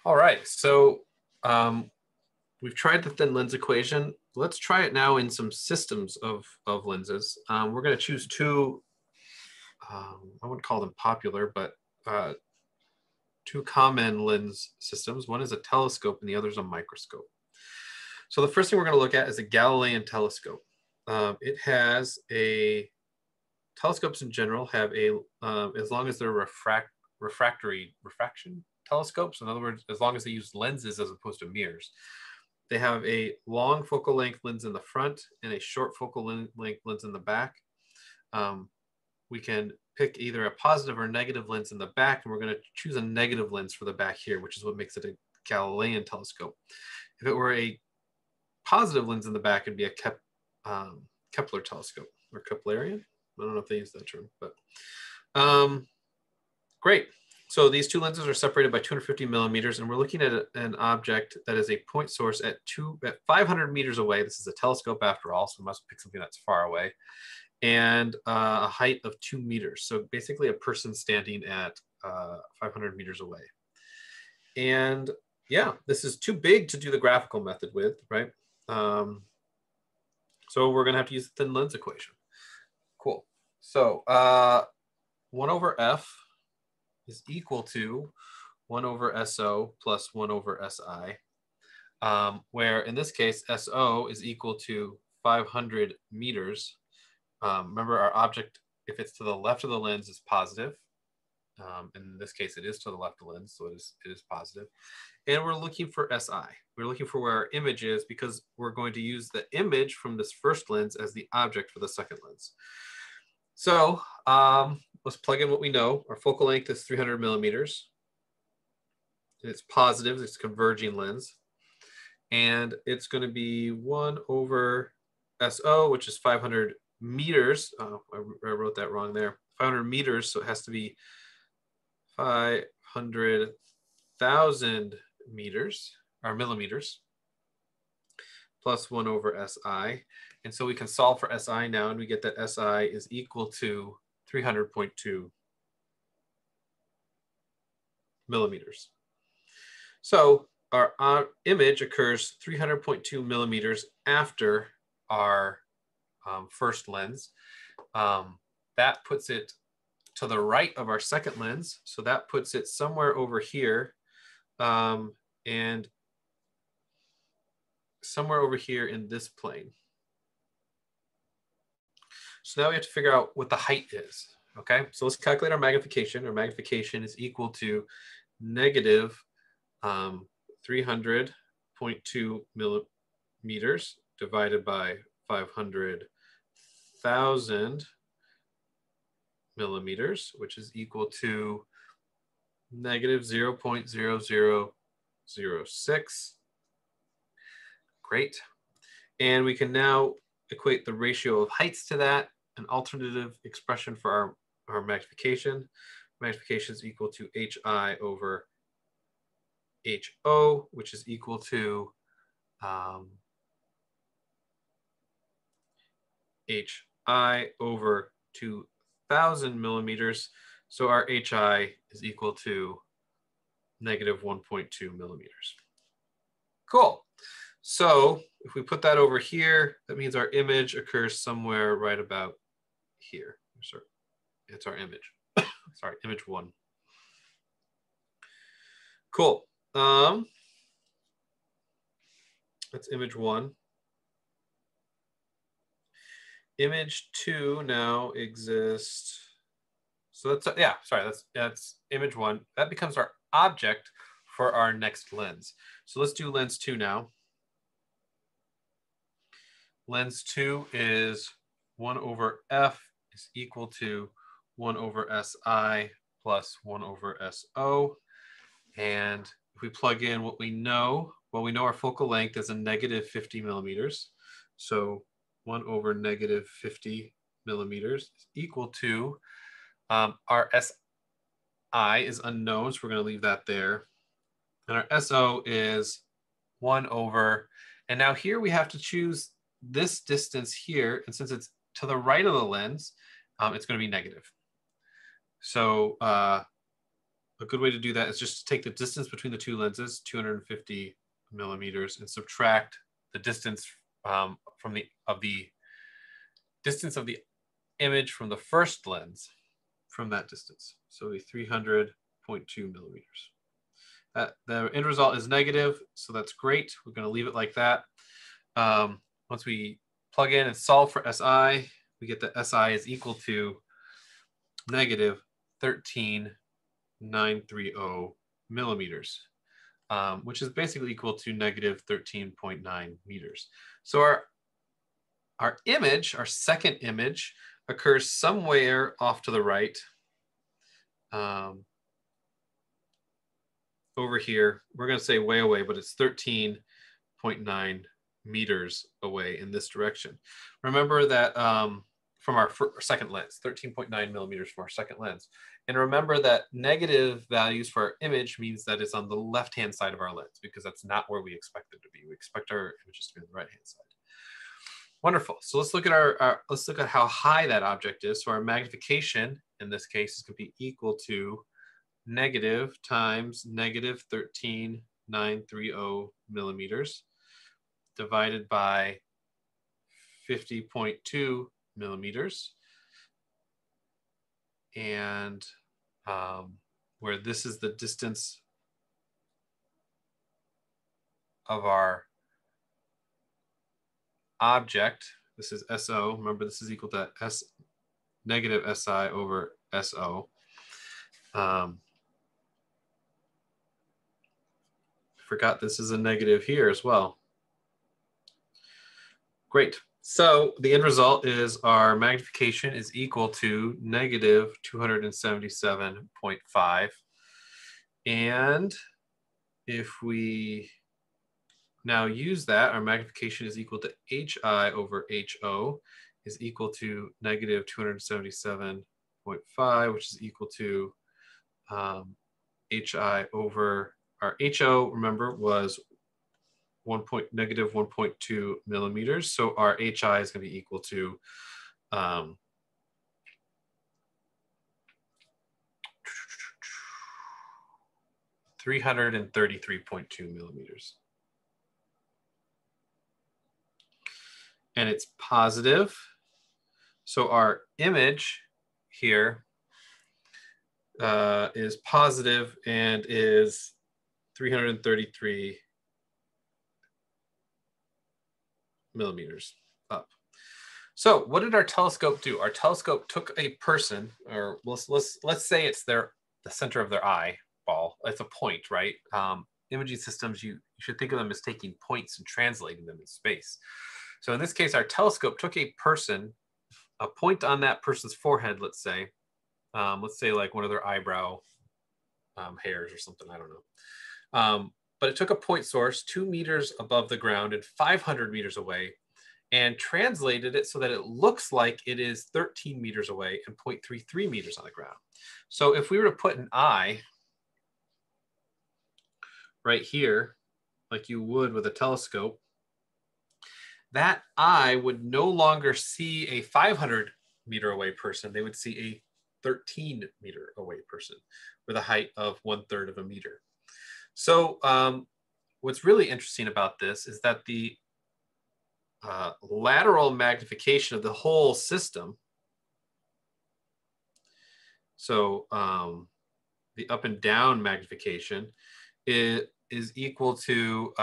All right, so we've tried the thin lens equation. Let's try it now in some systems of lenses. We're going to choose two, I wouldn't call them popular, but two common lens systems. One is a telescope and the other is a microscope. So the first thing we're going to look at is a Galilean telescope. It has telescopes in general have as long as they're refraction telescopes, in other words, as long as they use lenses as opposed to mirrors, they have a long focal length lens in the front and a short focal length lens in the back. We can pick either a positive or negative lens in the back, and we're going to choose a negative lens for the back here, which is what makes it a Galilean telescope. If it were a positive lens in the back, it'd be a Kepler telescope or Keplerian. I don't know if they use that term, but great. So these two lenses are separated by 250 millimeters, and we're looking at an object that is a point source at 500 meters away. This is a telescope after all, so we must pick something that's far away, and a height of 2 meters. So basically a person standing at 500 meters away. And yeah, this is too big to do the graphical method with, right? So we're going to have to use the thin lens equation. Cool. So 1 over F is equal to 1 over SO plus 1 over SI, where in this case, SO is equal to 500 meters. Remember, our object, if it's to the left of the lens, is positive. In this case, it is to the left of the lens, so it is positive. And we're looking for SI. We're looking for where our image is because we're going to use the image from this first lens as the object for the second lens. So let's plug in what we know. Our focal length is 300 millimeters. It's positive, it's a converging lens. And it's going to be 1 over SO, which is 500 meters. I wrote that wrong there. 500 meters, so it has to be 500,000 meters, or millimeters, plus 1 over SI. And so we can solve for SI now, and we get that SI is equal to 300.2 millimeters. So our image occurs 300.2 millimeters after our first lens. That puts it to the right of our second lens. So that puts it somewhere over here, and somewhere over here in this plane. So now we have to figure out what the height is. Okay, so let's calculate our magnification. Our magnification is equal to negative 300.2 millimeters divided by 500,000 millimeters, which is equal to negative 0.0006. Great. And we can now equate the ratio of heights to that, an alternative expression for our magnification. Magnification is equal to HI over HO, which is equal to HI over 2,000 millimeters. So our HI is equal to negative 1.2 millimeters. Cool. So if we put that over here, that means our image occurs somewhere right about here. Sorry, it's our image. Sorry, image 1. Cool. That's image 1. Image 2 now exists. So that's, yeah, sorry, that's image 1. That becomes our object for our next lens. So let's do lens 2 now. Lens 2 is 1 over F is equal to 1 over SI plus 1 over SO. And if we plug in what we know, well, we know our focal length is a negative 50 millimeters. So 1 over negative 50 millimeters is equal to, our SI is unknown, so we're going to leave that there. And our SO is 1 over, and now here we have to choose this distance here, and since it's to the right of the lens, it's going to be negative. So a good way to do that is just to take the distance between the two lenses, 250 millimeters, and subtract the distance from the distance of the image from the first lens from that distance. So the 300.2 millimeters. The end result is negative, so that's great. We're going to leave it like that. Once we plug in and solve for SI, we get that SI is equal to negative 13,930 millimeters, which is basically equal to negative 13.9 meters. So our image, our second image, occurs somewhere off to the right. Over here, we're going to say way away, but it's 13.9 meters away in this direction. Remember that from our second lens, 13.9 millimeters from our second lens. And remember that negative values for our image means that it's on the left-hand side of our lens, because that's not where we expect it to be. We expect our images to be on the right-hand side. Wonderful. So let's look at let's look at how high that object is. So our magnification in this case is going to be equal to negative times negative 13,930 millimeters divided by 50.2 millimeters. And where this is the distance of our object, this is SO. Remember, this is equal to negative SI over SO. Forgot this is a negative here as well. Great. So the end result is our magnification is equal to negative 277.5. And if we now use that, our magnification is equal to HI over HO is equal to negative 277.5, which is equal to HI over our HO, remember, was negative 1.2 millimeters. So our HI is going to be equal to 333.2 millimeters. And it's positive. So our image here is positive and is 333 millimeters up. So what did our telescope do? Our telescope took a person, or let's say it's the center of their eyeball. It's a point, right? Imaging systems, you should think of them as taking points and translating them in space. So in this case, our telescope took a person, a point on that person's forehead, let's say like one of their eyebrow hairs or something, I don't know. But it took a point source 2 meters above the ground and 500 meters away and translated it so that it looks like it is 13 meters away and 0.33 meters on the ground. So if we were to put an eye right here, like you would with a telescope, that eye would no longer see a 500 meter away person. They would see a 13 meter away person with a height of 1/3 of a meter. So what's really interesting about this is that the lateral magnification of the whole system, so the up and down magnification is equal to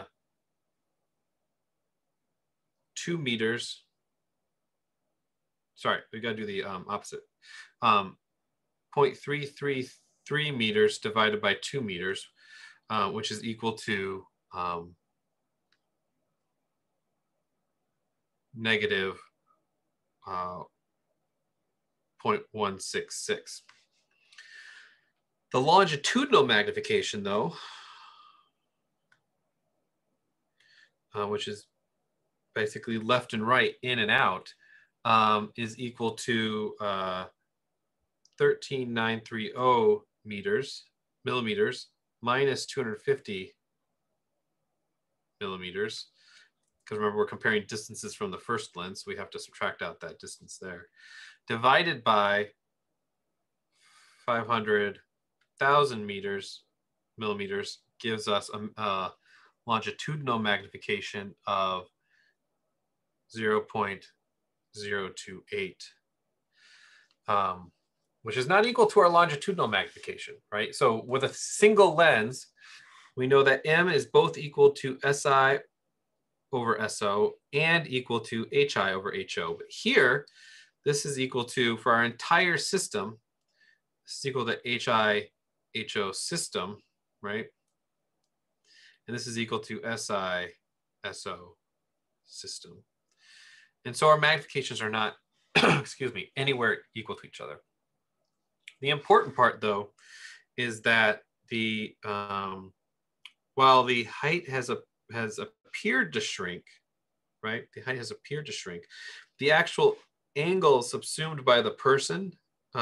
2 meters. Sorry, we got to do the opposite. 0.333 meters divided by 2 meters, which is equal to negative 0.166. The longitudinal magnification, though, which is basically left and right, in and out, is equal to 13,930 millimeters minus 250 millimeters. Because remember, we're comparing distances from the first lens, so we have to subtract out that distance there. Divided by 500 1,000 millimeters gives us a longitudinal magnification of 0.028, which is not equal to our longitudinal magnification, right? So with a single lens, we know that M is both equal to SI over SO and equal to HI over HO. But here, this is equal to, for our entire system, this is equal to HI HO system, right? And this is equal to SI SO system. And so our magnifications are not, excuse me, anywhere equal to each other. The important part, though, is that the while the height has appeared to shrink, right? The height has appeared to shrink. The actual angle subsumed by the person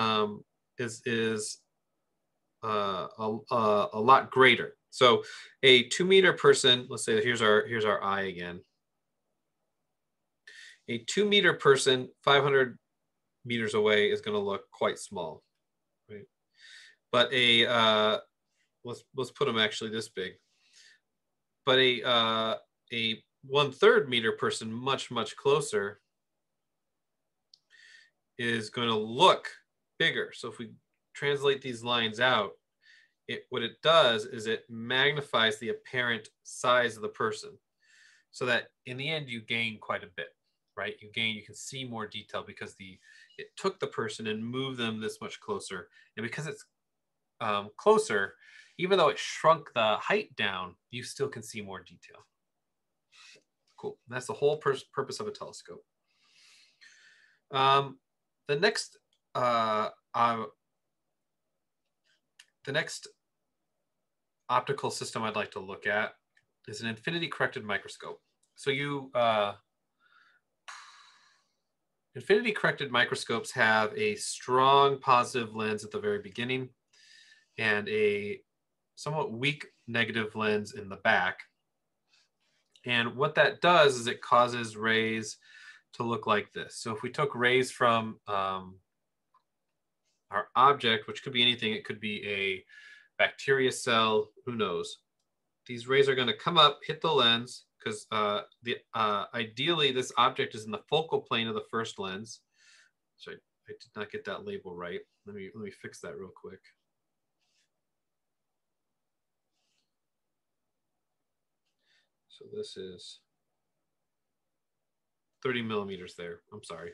is a lot greater. So a 2 meter person, let's say here's our eye again. A 2 meter person 500 meters away is going to look quite small, right? But a let's put them actually this big. But a 1/3 meter person much closer is going to look bigger. So if we translate these lines out, what it does is it magnifies the apparent size of the person, so that in the end you gain quite a bit, right? You can see more detail because it took the person and moved them this much closer, and because it's closer, even though it shrunk the height down, you still can see more detail. Cool. And that's the whole purpose of a telescope. The next optical system I'd like to look at is an infinity corrected microscope. So infinity corrected microscopes have a strong positive lens at the very beginning and a somewhat weak negative lens in the back. And what that does is it causes rays to look like this. So if we took rays from our object, which could be anything, it could be a bacteria cell, who knows? These rays are going to come up, hit the lens, because ideally this object is in the focal plane of the first lens. So I did not get that label right. Let me fix that real quick. So this is 30 millimeters there. I'm sorry.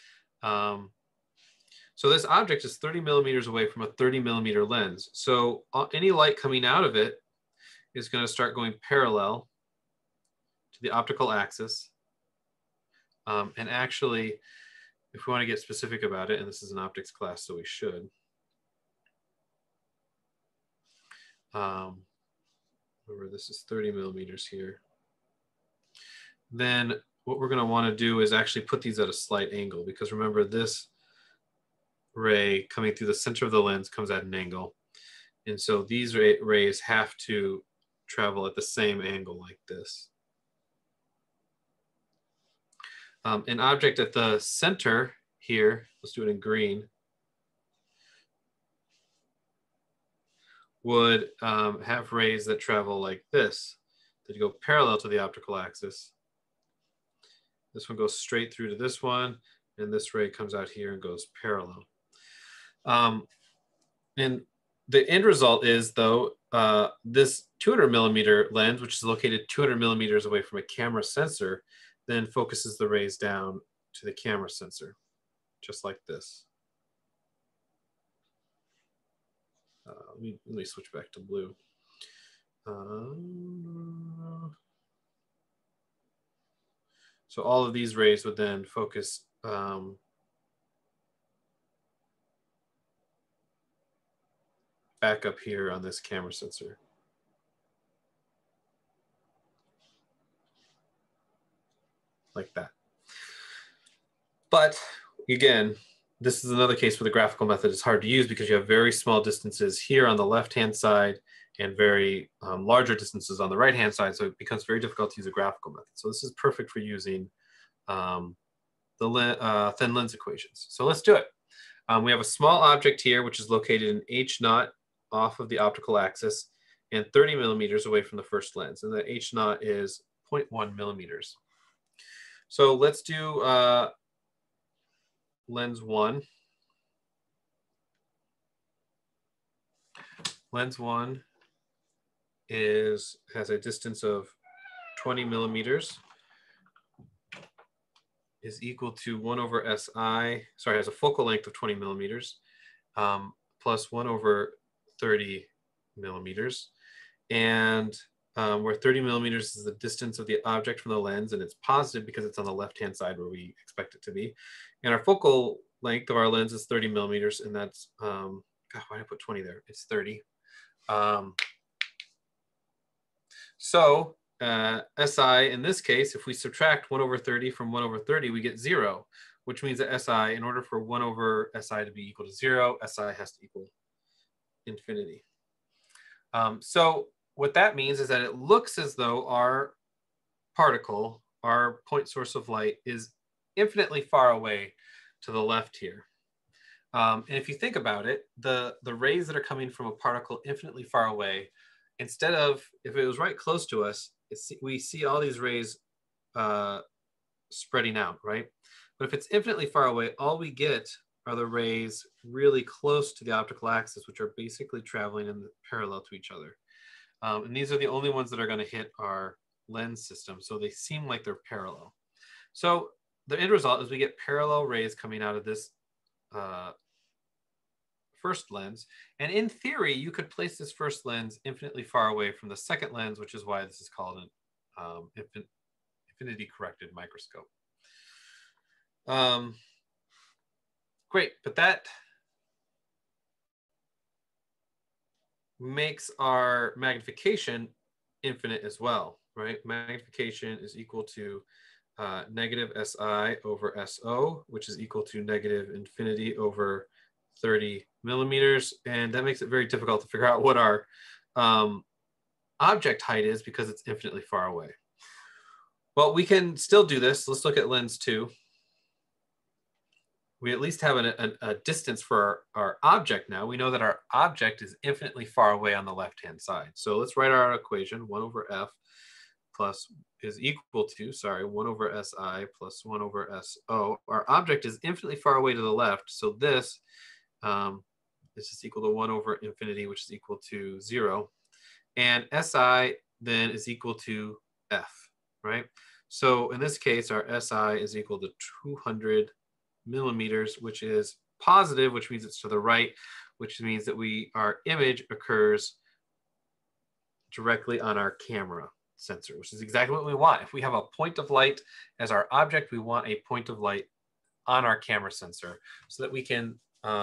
So this object is 30 millimeters away from a 30 millimeter lens. So any light coming out of it is going to start going parallel to the optical axis. And actually, if we want to get specific about it, and this is an optics class, so we should. Remember, this is 30 millimeters here. Then what we're going to want to do is actually put these at a slight angle, because remember, this ray coming through the center of the lens comes at an angle. And so these rays have to travel at the same angle like this. An object at the center here, let's do it in green, would have rays that travel like this, that go parallel to the optical axis. This one goes straight through to this one, and this ray comes out here and goes parallel. And the end result is, though, this 200 millimeter lens, which is located 200 millimeters away from a camera sensor, then focuses the rays down to the camera sensor, just like this. Let me switch back to blue. So all of these rays would then focus back up here on this camera sensor. Like that. But again, this is another case where the graphical method is hard to use because you have very small distances here on the left-hand side and very larger distances on the right-hand side. So it becomes very difficult to use a graphical method. So this is perfect for using the thin lens equations. So let's do it. We have a small object here, which is located in H0 off of the optical axis and 30 millimeters away from the first lens. And the H naught is 0.1 millimeters. So let's do lens 1. Lens 1 has a distance of 20 millimeters, is equal to 1 over SI, sorry, has a focal length of 20 millimeters, plus 1 over 30 millimeters. And where 30 millimeters is the distance of the object from the lens, and it's positive because it's on the left-hand side where we expect it to be. And our focal length of our lens is 30 millimeters, and that's, God, why did I put 20 there? It's 30. So SI, in this case, if we subtract 1 over 30 from 1 over 30, we get 0, which means that SI, in order for 1 over SI to be equal to 0, SI has to equal infinity. So what that means is that it looks as though our particle, our point source of light, is infinitely far away to the left here. And if you think about it, the rays that are coming from a particle infinitely far away, instead of, if it was right close to us, we see all these rays spreading out, right? But if it's infinitely far away, all we get are the rays really close to the optical axis, which are basically traveling in parallel to each other. And these are the only ones that are going to hit our lens system, so they seem like they're parallel. So the end result is we get parallel rays coming out of this first lens. And in theory, you could place this first lens infinitely far away from the second lens, which is why this is called an infinity corrected microscope. Great, but that makes our magnification infinite as well, right? Magnification is equal to negative SI over SO, which is equal to negative infinity over 30 millimeters. And that makes it very difficult to figure out what our object height is because it's infinitely far away. Well, we can still do this. Let's look at lens 2. We at least have a distance for our object now. We know that our object is infinitely far away on the left-hand side. So let's write our equation. 1 over F plus is equal to, 1 over SI plus 1 over SO. Our object is infinitely far away to the left. So this is equal to 1 over infinity, which is equal to 0. And SI then is equal to F, right? So in this case, our SI is equal to 200 millimeters, which is positive, which means it's to the right, which means that our image occurs directly on our camera sensor, which is exactly what we want. If we have a point of light as our object, we want a point of light on our camera sensor so that we can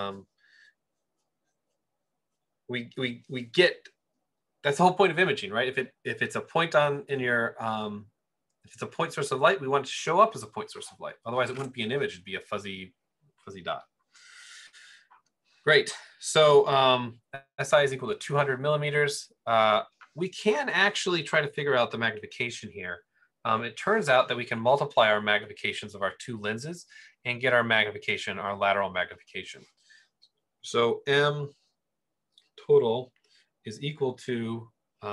we get, that's the whole point of imaging, right? If it's a point in your if it's a point source of light, we want it to show up as a point source of light. Otherwise, it wouldn't be an image. It'd be a fuzzy dot. Great. So SI is equal to 200 millimeters. We can actually try to figure out the magnification here. It turns out that we can multiply our magnifications of our two lenses and get our magnification, our lateral magnification. So M total is equal to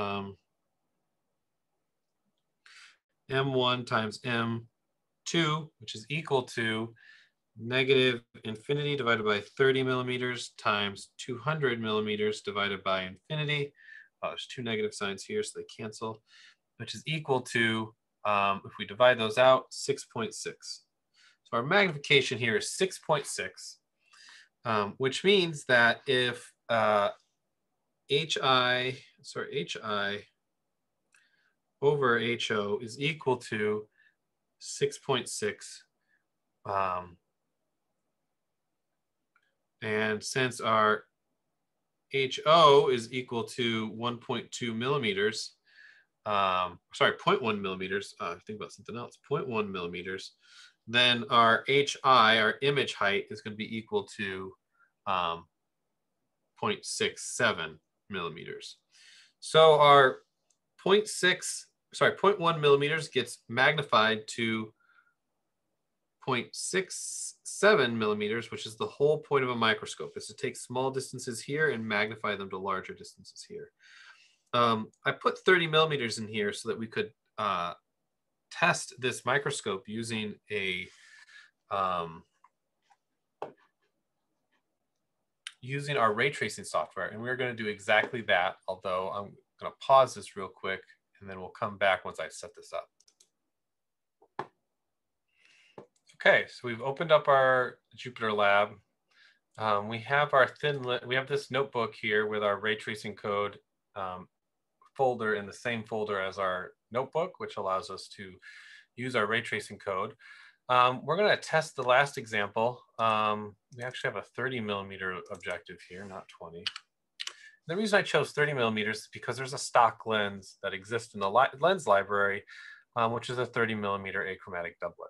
M1 times M2, which is equal to negative infinity divided by 30 millimeters times 200 millimeters divided by infinity. There's two negative signs here, so they cancel, which is equal to, if we divide those out, 6.6. So our magnification here is 6.6, which means that if HI over HO is equal to 6.6. And since our HO is equal to 1.2 millimeters, 0.1 millimeters, think about something else, 0.1 millimeters, then our HI, our image height, is going to be equal to 0.67 millimeters. So our 0.1 millimeters gets magnified to 0.67 millimeters, which is the whole point of a microscope, is to take small distances here and magnify them to larger distances here. I put 30 millimeters in here so that we could test this microscope using a using our ray tracing software, and we're going to do exactly that, although I'm going to pause this real quick and then we'll come back once I set this up. Okay, so we've opened up our Jupyter Lab. We have our we have this notebook here with our ray tracing code folder in the same folder as our notebook, which allows us to use our ray tracing code. We're going to test the last example. We actually have a 30 millimeter objective here, not 20. The reason I chose 30 millimeters is because there's a stock lens that exists in the lens library, which is a 30 millimeter achromatic doublet.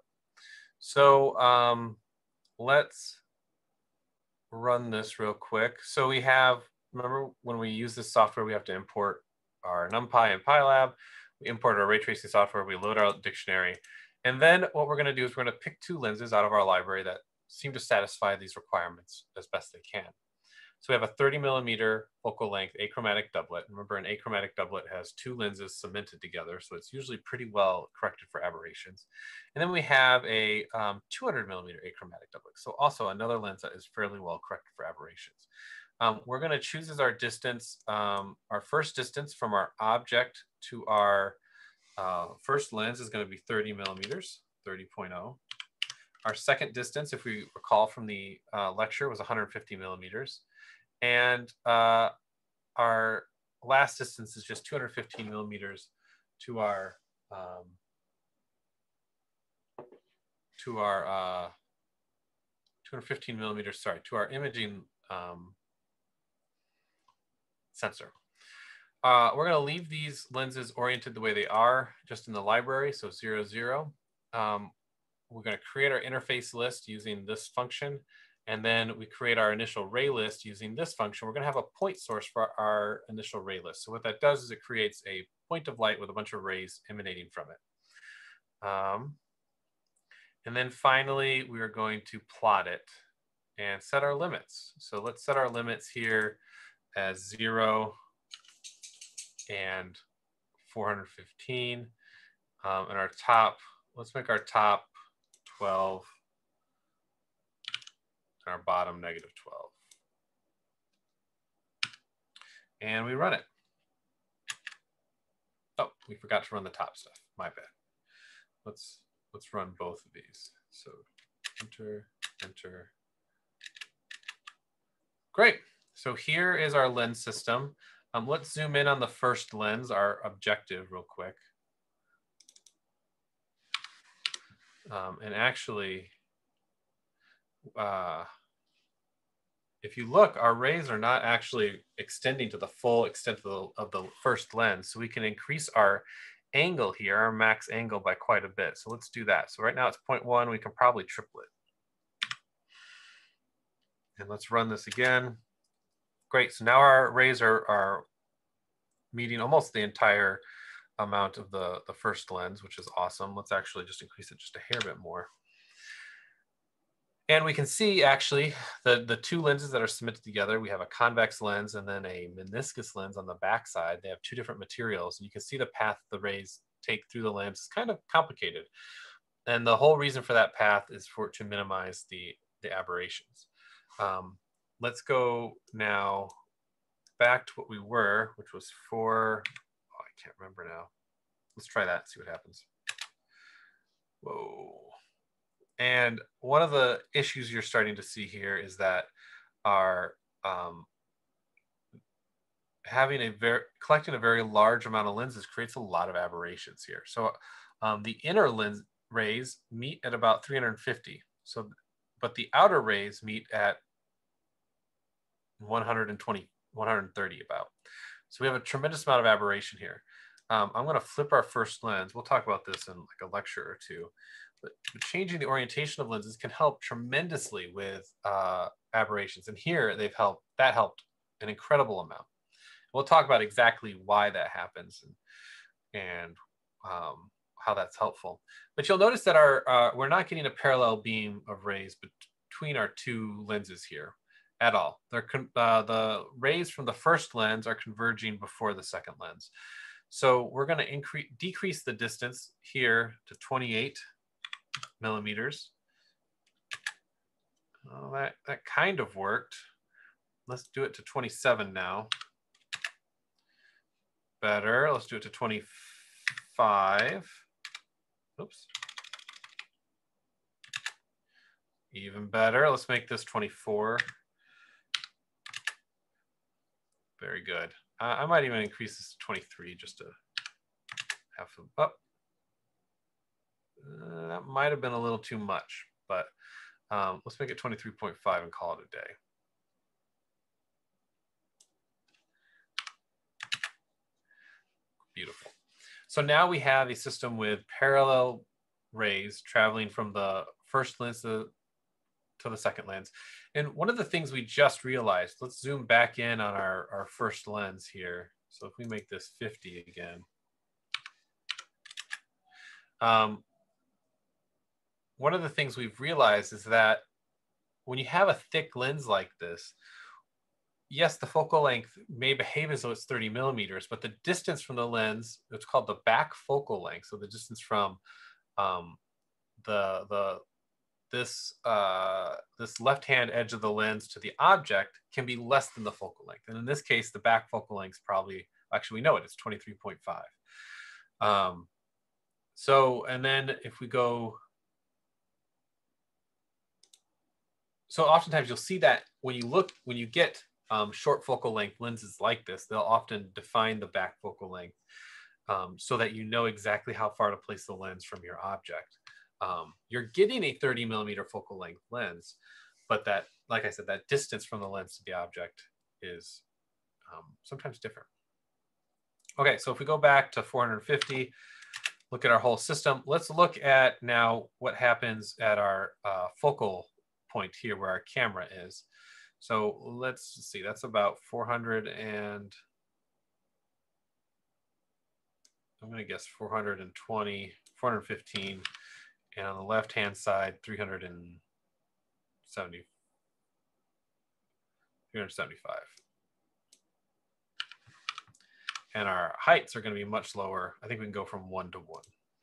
So let's run this real quick. So we have, remember when we use this software, we have to import our NumPy and PyLab. We import our ray tracing software, we load our dictionary. And then what we're going to do is we're going to pick two lenses out of our library that seem to satisfy these requirements as best they can. So we have a 30 millimeter focal length achromatic doublet. Remember, an achromatic doublet has two lenses cemented together, so it's usually pretty well corrected for aberrations. And then we have a 200 millimeter achromatic doublet, so also another lens that is fairly well corrected for aberrations. We're going to choose as our distance, our first distance from our object to our first lens is going to be 30 millimeters, 30.0. Our second distance, if we recall from the lecture, was 150 millimeters. And our last distance is just 215 millimeters to our 215 millimeters, sorry, to our imaging sensor. We're going to leave these lenses oriented the way they are, just in the library, so 0, 0. We're going to create our interface list using this function, and then we create our initial ray list using this function. We're going to have a point source for our initial ray list. So what that does is it creates a point of light with a bunch of rays emanating from it. And then finally, we are going to plot it and set our limits. So let's set our limits here as 0 and 415. And our top, let's make our top 12 and our bottom -12. And we run it. Oh, we forgot to run the top stuff. My bad. Let's run both of these. So enter, enter. Great. So here is our lens system. Let's zoom in on the first lens, our objective, real quick. And actually, if you look, our rays are not actually extending to the full extent of the first lens. So we can increase our angle here, our max angle, by quite a bit. So let's do that. So right now it's 0.1. We can probably triple it. And let's run this again. Great. So now our rays are meeting almost the entire amount of the first lens, which is awesome. Let's actually just increase it just a hair bit more. And we can see actually the two lenses that are cemented together. We have a convex lens and then a meniscus lens on the backside. They have two different materials, and you can see the path the rays take through the lens is kind of complicated. And the whole reason for that path is to minimize the aberrations. Let's go now back to what we were, which was for, oh, I can't remember now. Let's try that, see what happens. Whoa. And one of the issues you're starting to see here is that our collecting a very large amount of lenses creates a lot of aberrations here. So the inner lens rays meet at about 350. So, but the outer rays meet at 120, 130 about. So we have a tremendous amount of aberration here. I'm going to flip our first lens. We'll talk about this in like a lecture or two. But changing the orientation of lenses can help tremendously with aberrations. And here that helped an incredible amount. We'll talk about exactly why that happens and how that's helpful. But you'll notice that our we're not getting a parallel beam of rays between our two lenses here at all. The rays from the first lens are converging before the second lens. So we're going to decrease the distance here to 28 millimeters. Well, that kind of worked. Let's do it to 27 now. Better. Let's do it to 25. Oops. Even better. Let's make this 24. Very good. I might even increase this to 23 just to have some up. That might have been a little too much, but let's make it 23.5 and call it a day. Beautiful. So now we have a system with parallel rays traveling from the first lens to the second lens. And one of the things we just realized, let's zoom back in on our first lens here. So if we make this 50 again. One of the things we've realized is that when you have a thick lens like this, yes, the focal length may behave as though it's 30 millimeters, but the distance from the lens, it's called the back focal length. So the distance from this left-hand edge of the lens to the object can be less than the focal length. And in this case, the back focal length is probably, actually we know it, it's 23.5. So, and then if we go, so oftentimes you'll see that when you get short focal length lenses like this, they'll often define the back focal length so that you know exactly how far to place the lens from your object. You're getting a 30 millimeter focal length lens, but that, like I said, that distance from the lens to the object is sometimes different. Okay, so if we go back to 450, look at our whole system. Let's look at now what happens at our focal point here where our camera is. So let's see, that's about 400 and I'm going to guess 420, 415, and on the left-hand side, 375. And our heights are going to be much lower. I think we can go from 1 to 1.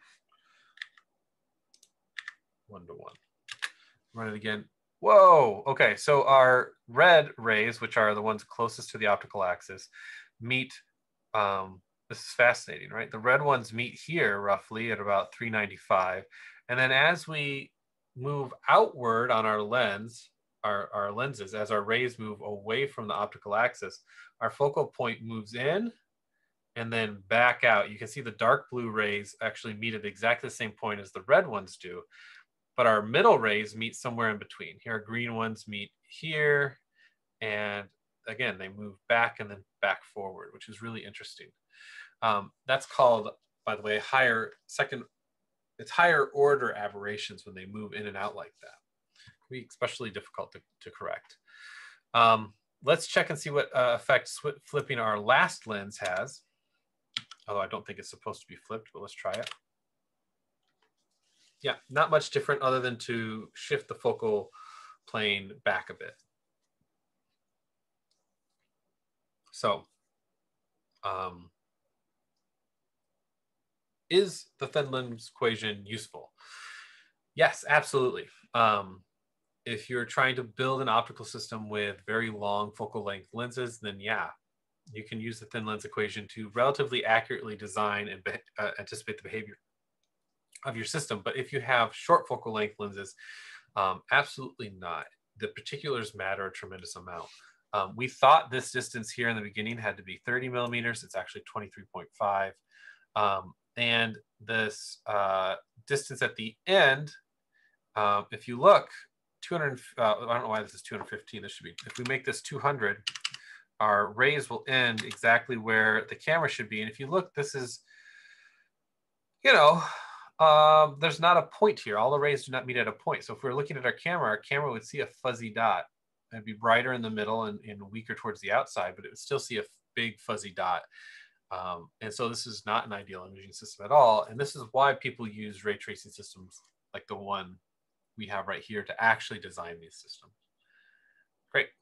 1 to 1. Run it again. Whoa, okay, so our red rays, which are the ones closest to the optical axis, meet, this is fascinating, right? The red ones meet here roughly at about 395. And then as we move outward on our lens, our lenses, as our rays move away from the optical axis, our focal point moves in and then back out. You can see the dark blue rays actually meet at exactly the same point as the red ones do. But our middle rays meet somewhere in between. Here, our green ones meet here. And again, they move back and then back forward, which is really interesting. That's called, by the way, it's higher order aberrations when they move in and out like that. It can be especially difficult to correct. Let's check and see what effect flipping our last lens has. Although I don't think it's supposed to be flipped, but let's try it. Yeah, not much different other than to shift the focal plane back a bit. So, is the thin lens equation useful? Yes, absolutely. If you're trying to build an optical system with very long focal length lenses, then yeah, you can use the thin lens equation to relatively accurately design and anticipate the behavior of your system. But if you have short focal length lenses, absolutely not. The particulars matter a tremendous amount. We thought this distance here in the beginning had to be 30 millimeters. It's actually 23.5. And this distance at the end, if you look, 200, I don't know why this is 215. This should be, if we make this 200, our rays will end exactly where the camera should be. And if you look, this is, you know, there's not a point here. All the rays do not meet at a point. So if we're looking at our camera would see a fuzzy dot. It'd be brighter in the middle and weaker towards the outside, but it would still see a big fuzzy dot. And so this is not an ideal imaging system at all. And this is why people use ray tracing systems like the one we have right here to actually design these systems. Great.